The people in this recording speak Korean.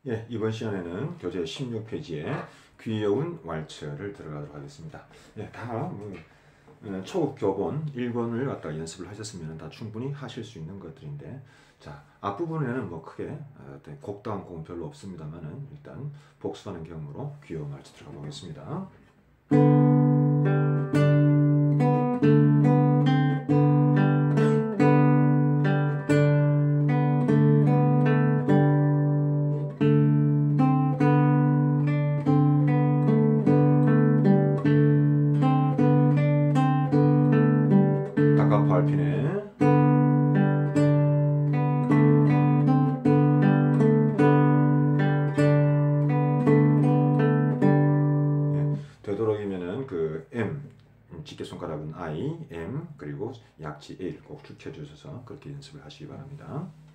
예, 이번 시간에는 교재 16페이지에 귀여운 왈츠를 들어가도록 하겠습니다. 예, 다 초급 교본 1권을 갖다 연습을 하셨으면 다 충분히 하실 수 있는 것들인데, 자, 앞부분에는 뭐 크게 곡다운 곡은 별로 없습니다만은 일단 복습하는 경우로 귀여운 왈츠 들어가 보겠습니다. 다카포 알피네. 되도록이면은 그 M, 집게 손가락은 I, M, 그리고 약지 L 꼭 축혀 주셔서 그렇게 연습을 하시기 바랍니다.